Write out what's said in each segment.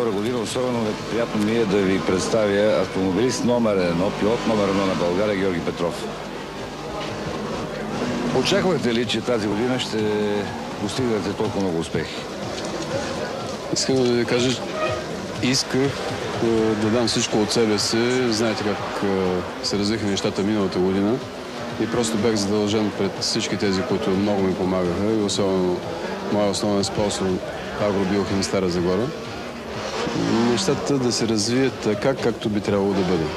2022 година. Особено приятно ми е да ви представя автомобилист номер 1, пилот номер 1 на България Георги Петров. Очаквахте ли, че тази година ще постигнете толкова много успехи? Искам да ви кажа, исках да дам всичко от себе си. Знаете как се развиха нещата миналата година и просто бях задължен пред всички тези, които много ми помагаха и особено моят основен спонсор Агробиохим Стара Загора. Нещата да се развият така, както би трябвало да бъде.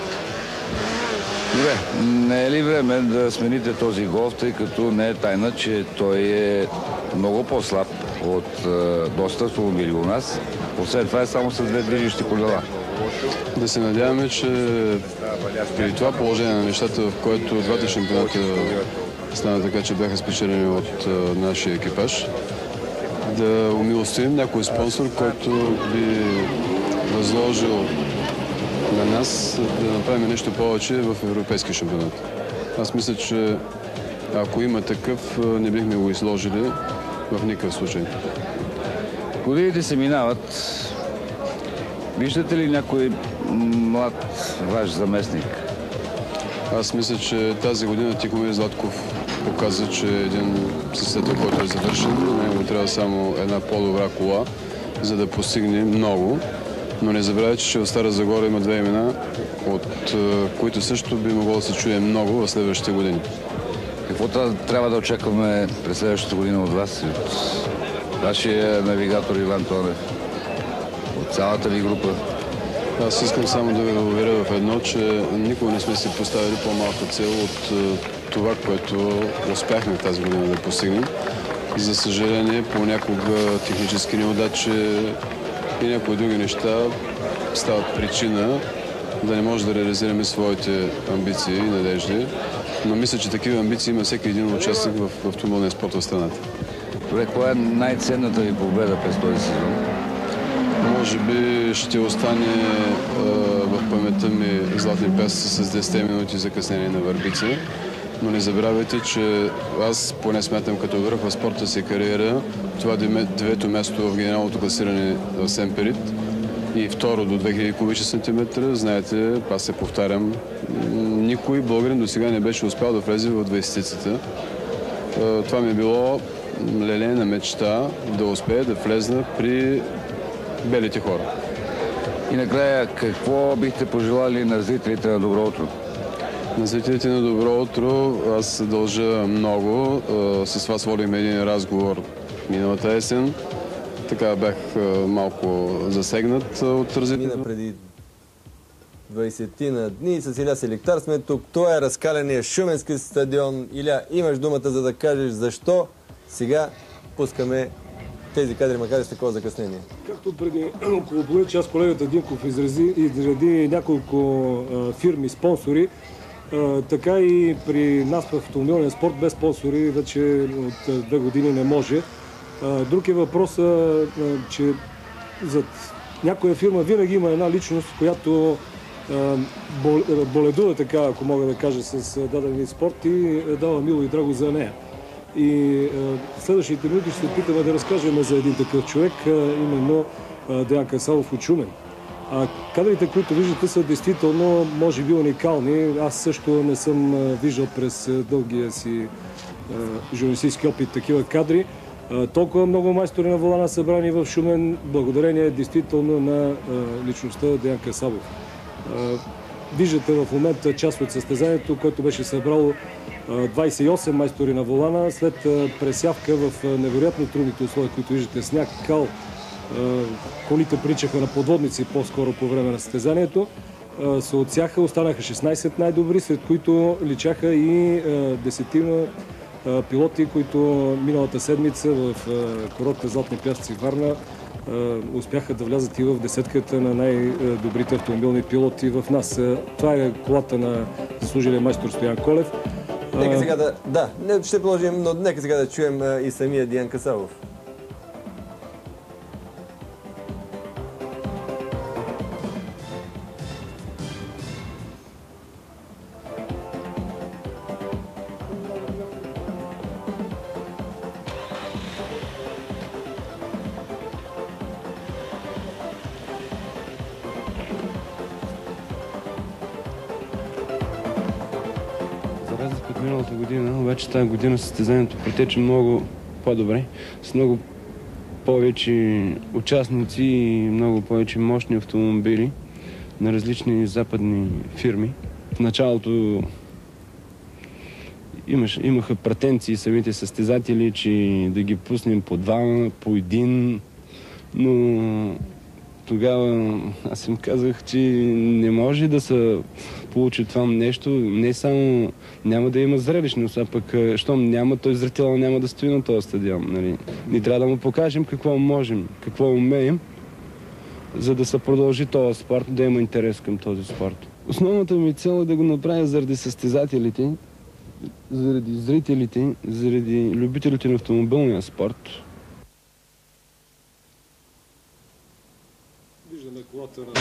Добре, не е ли време да смените този Голф, тъй като не е тайна, че той е много по-слаб от доста автомобили у нас. Освен това е само с две движещи колела. Да се надяваме, че при това положение на нещата, в което двата шампионата стана така, че бяха спечелени от нашия екипаж, да умилостивим някой спонсор, който би възложил на нас да направим нещо повече в европейския шампионат. Аз мисля, че ако има такъв, не бихме го изложили в никакъв случай. Годините се минават. Виждате ли някой млад ваш заместник? Аз мисля, че тази година Тихомир Златков показа, че е един състезател, който е завършен. На него трябва само една по-добра кола, за да постигне много. Но не забравяйте, че в Стара Загора има две имена, от които също би могло да се чуе много в следващите години. Какво трябва да очакваме през следващата година от вас и от вашия навигатор Иван Тонев, от цялата ви група? Аз искам само да ви уверя в едно, че никога не сме си поставили по-малка цел от това, което успяхме тази година да постигнем. За съжаление, понякога технически неудачи и някои други неща стават причина да не може да реализираме своите амбиции и надежди. Но мисля, че такива амбиции има всеки един участник в автомобилния спорт в страната. Добре, коя е най-ценната ви победа през този сезон? Може би ще остане в паметта ми златни пясъци с 10 минути закъснение на Върбица. Но не забравяйте, че аз поне смятам като върх в спорта си кариера. Това е девето място в генералното класиране в Семперит и второ до 2000 кубични сантиметра. Знаете, аз се повтарям, никой българин до сега не беше успял да влезе в 20-цата. Това ми е било лелейна мечта да успея да влезна при белите хора. И накрая, какво бихте пожелали на зрителите на Добро утро? На зрителите на Добро утро аз се дължа много. С вас водим един разговор миналата есен. Така бях малко засегнат от развитието. Мина преди 20 на дни с Иля Селектар сме тук. Това е разкаления Шуменски стадион. Иля, имаш думата, за да кажеш защо сега пускаме тези кадри, макар и с такова закъснение. Както преди около половин час колегата Динков изреди няколко фирми, спонсори, така и при нас в автомобилния спорт без спонсори вече от 2 години не може. Друг е въпросът, че зад някоя фирма винаги има една личност, която боледува, така, ако мога да кажа, с даден вид спорт и дава мило и драго за нея. И следващите минути ще се опитаме да разкажем за един такъв човек, именно Деян Касабов от Шумен. Кадрите, които виждате, са действително, може би, уникални. Аз също не съм виждал през дългия си журналистически опит такива кадри. Толкова много майстори на волана събрани в Шумен, благодарение действително на личността Деян Касабов. Виждате в момента част от състезанието, което беше събрало 28 майстори на волана, след пресявка в невероятно трудните условия, които виждате, сняг, кал, колите приличаха на подводници по-скоро по време на състезанието, се отсяха, останаха 16 най-добри, сред които личаха и 10 пилоти, които миналата седмица в курорта Златни пясъци Варна успяха да влязат и в десетката на най-добрите автомобилни пилоти в нас. Това е колата на заслужилия майстор Стоян Колев. Нека сега ще продължим, но нека сега да чуем и самия Деян Касабов. миналата година, обаче тази година състезанието протече много по-добре, с много повече участници и много повече мощни автомобили на различни западни фирми. В началото имаха претенции самите състезатели, че да ги пуснем по двама, по един, но тогава аз им казах, че не може да се получи това нещо. Не само няма да има зрелищност, а пък щом няма, той зрител няма да стои на този стадион. Нали? Ние трябва да му покажем какво можем, какво умеем, за да се продължи този спорт, да има интерес към този спорт. Основната ми цел е да го направя заради състезателите, заради зрителите, заради любителите на автомобилния спорт. Виждаме колата на...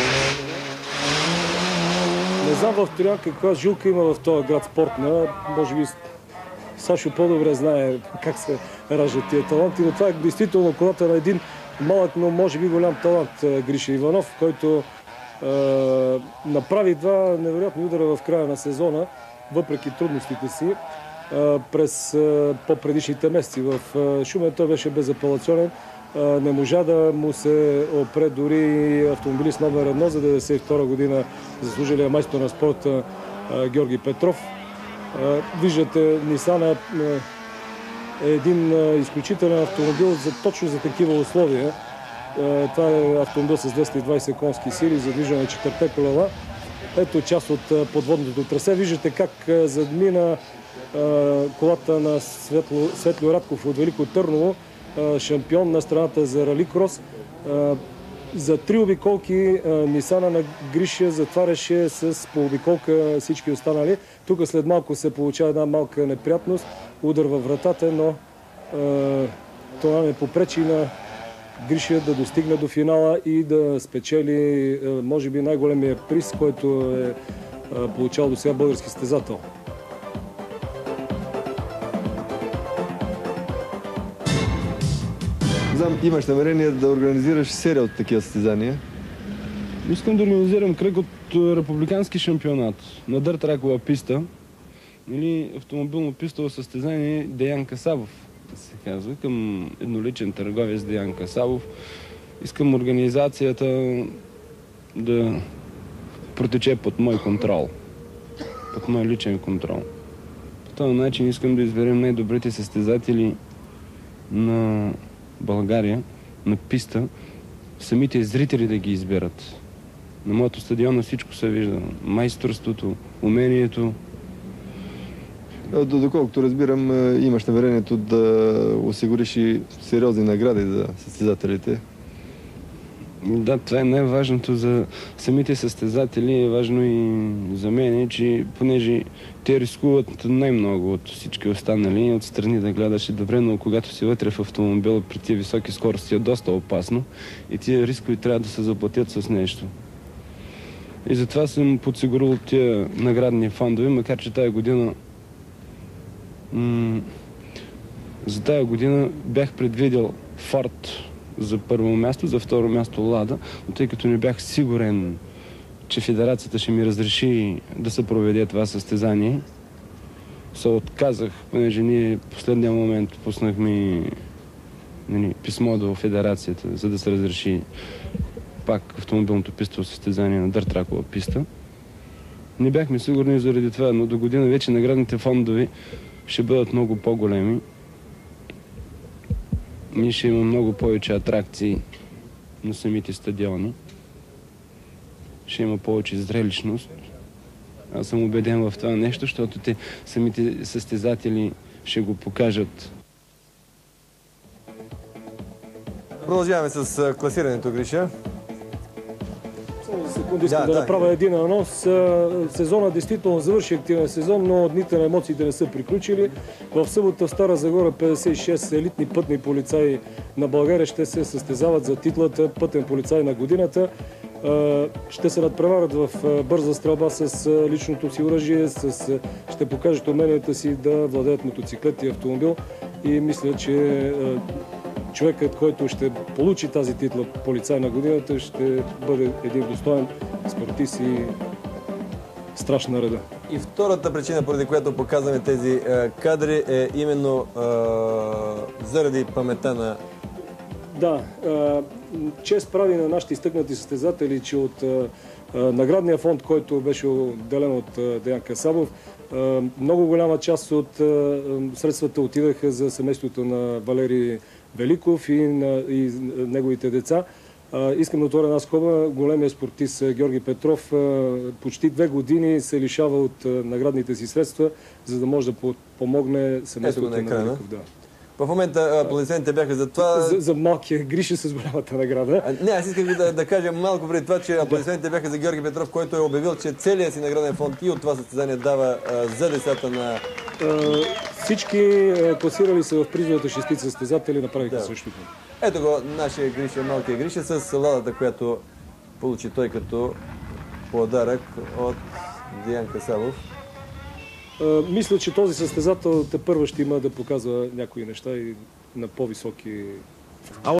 Не знам в Троян каква жилка има в този град спортна. Може би Сашо по-добре знае как се раждат тия таланти, но това е действително колата на един малък, но може би голям талант, Гриша Иванов, който направи два невероятни удара в края на сезона, въпреки трудностите си. През по-предишните месеци в Шумен той беше безапелационен. Не можа да му се опре дори автомобилист номер 1 за 1992 година, заслужилия майстор на спорта Георги Петров. Виждате, Нисан е един изключителен автомобил точно за такива условия. Това е автомобил с 220 конски сили, задвижен на 4 колела. Ето част от подводното трасе. Виждате как задмина колата на Светло Радков от Велико Търново, шампион на страната за рали крос. За 3 обиколки Нисана на Гриша затваряше с по обиколка всички останали. Тук след малко се получава една малка неприятност, удар във вратата, но това не попречи на Гриша да достигне до финала и да спечели, може би, най-големия приз, който е получавал до сега български състезател. Знам, имаш намерение да организираш серия от такива състезания? Искам да организирам кръг от републикански шампионат на дърт-ракова писта или автомобилно пистово състезание Деян Касабов, се казва, към едноличен търговец Деян Касабов. Искам организацията да протече под мой контрол, под мой личен контрол. По този начин искам да изберем най-добрите състезатели на България, на писта, самите зрители да ги изберат. На моето стадион на всичко се вижда. Майсторството, умението. Доколкото разбирам, имаш намерението да осигуриш и сериозни награди за състезателите. Да, това е най-важното за самите състезатели. Е важно и за мен, че понеже те рискуват най-много от всички останали, отстрани да гледаш добре, но когато си вътре в автомобила при тия високи скорости е доста опасно и тия рискови трябва да се заплатят с нещо. И затова съм подсигурил тия наградни фондове, макар че тая година за тая година бях предвидел Форд за първо място, за второ място Лада, но тъй като не бях сигурен, че федерацията ще ми разреши да се проведе това състезание, се отказах, понеже ние в последния момент пуснахме писмо до федерацията, за да се разреши пак автомобилното пистово състезание на дърт-ракова писта. Не бяхме сигурни заради това, но до година вече наградните фондове ще бъдат много по-големи. Ние ще има много повече атракции на самите стадиони. Ще има повече зрелищност. Аз съм убеден в това нещо, защото те самите състезатели ще го покажат. Продължаваме с класирането, Гриша. Само за секунда искам да направя един анонс. Сезона действително завърши активен сезон, но дните на емоциите не са приключили. В събота в Стара Загора 56 елитни пътни полицаи на България ще се състезават за титлата пътен полицай на годината. Ще се надпреварят в бърза стрелба с личното си оръжие, ще покажат уменията си да владеят мотоциклет и автомобил. И мисля, че човекът, който ще получи тази титла полицай на годината, ще бъде един достоен спортист и страшна реда. И втората причина, поради която показваме тези кадри, е именно заради паметта на... Да, чест прави на нашите изтъкнати състезатели, че от наградния фонд, който беше отделен от Деян Касабов, много голяма част от средствата отидаха за семейството на Валери Великов и неговите деца. Искам да отворя една скоба. Големия спортист Георги Петров почти 2 години се лишава от наградните си средства, за да може да помогне семейството на Великов. Да. В момента аплодисментите бяха за това... За малкия Гриша с голямата награда. Не, аз исках да кажа малко преди това, че аплодисментите бяха за Георги Петров, който е обявил, че целият си награден фонд и от това състезание дава за децата на... Всички класирали се в призовата шестица състезатели направиха същото. Ето го нашия Гриша, малкия Гриша, с ладата, която получи той като подарък от Деян Касабов. Мисля, че този състезател тепърва ще има да показва някои неща и на по-високи